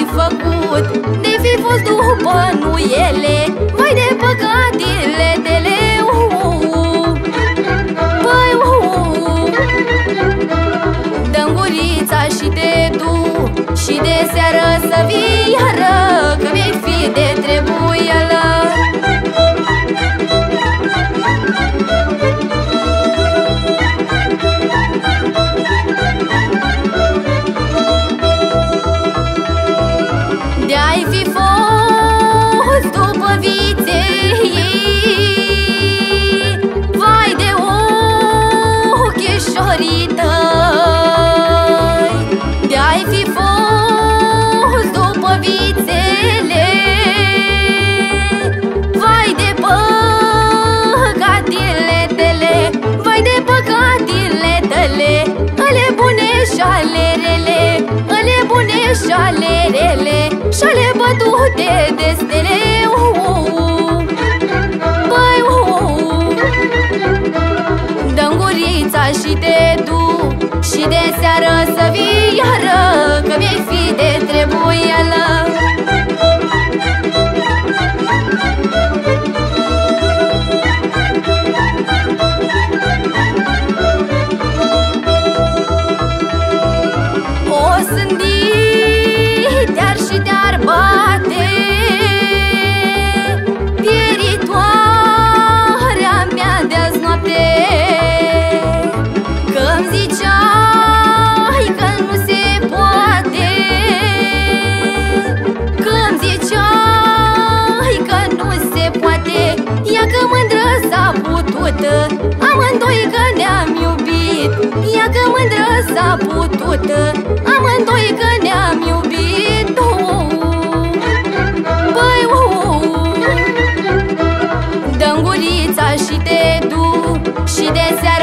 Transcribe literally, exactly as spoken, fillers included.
făcut, de fi fost după nuiele, vai de păcatele tele. Băi, dă-mi gurița și te du, și de seară să vii iară, că vei fi de trebuială. De-ai fi fost după vițe ei, vai de ochișorii tăi. De-ai fi fost după vițele, vai de păcatile tale, vai de păcatile tale, ale bune și ale rele, ale bune și ale rele, și ale bătute de stele. Băi, dă-mi gurița și te du, și de seară să vii iară, că vei fi de trebuială. O sândit te-ar și te-ar bate, pieritoarea mea de-azi noapte, că-mi ziceai că nu se poate, că-mi ziceai că nu se poate. Ia că mândră s-a putut, amândoi că ne-am iubit. Ia că mândră s-a putut, amândoi că ne-am iubit. Băi, dă-mi gurița și te du, și de seară